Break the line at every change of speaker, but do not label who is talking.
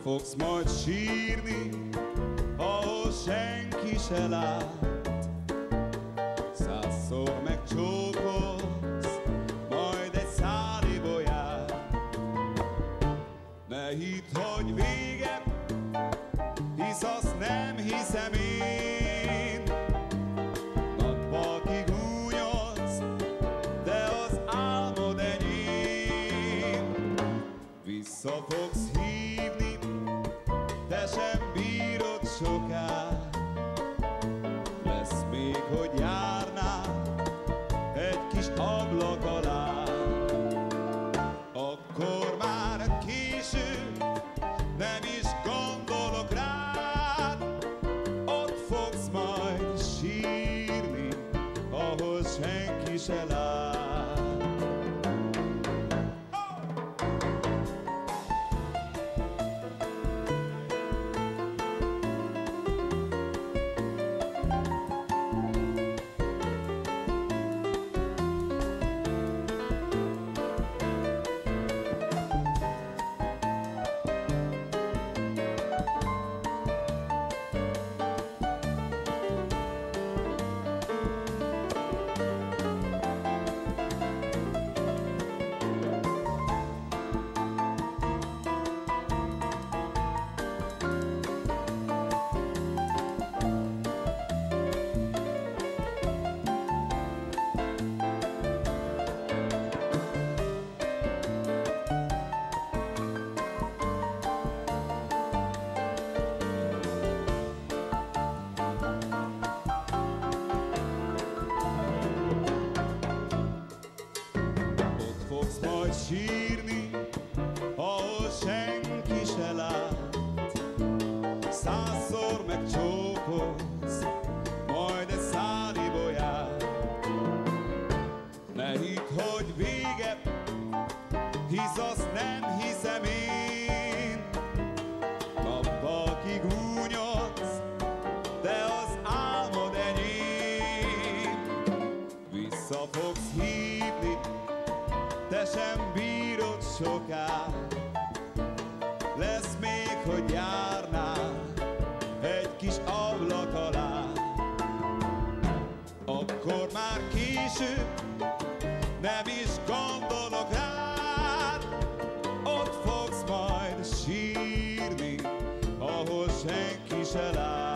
fogsz majd sírni, ahol senki se lát. Százszor megcsókolsz, majd egy szál ibolyát. Ne hidd, hogy vége, hisz azt nem hiszem én. Nappal kigúnyolsz, de az álmod enyém. Vissza fogsz hívni, te sem bírod soká. Lesz még, hogy járnál egy kis ablak alá. Akkor már késő, nem is gondolok rád. Ott fogsz majd sírni, ahol senki se lát. Sírni, ahol senki se lát. Százszor megcsókolsz, majd egy szál ibolyát. Ne hidd, hogy vége, hisz azt nem hiszem én. Nappal kigúnyolsz, de az álmod enyém. Vissza fogsz hívni, te sem bírod soká. Lesz még, hogy járnál egy kis ablak alá. Akkor már késő, nem is gondolok rád. Ott fogsz majd sírni, ahol senki se lát.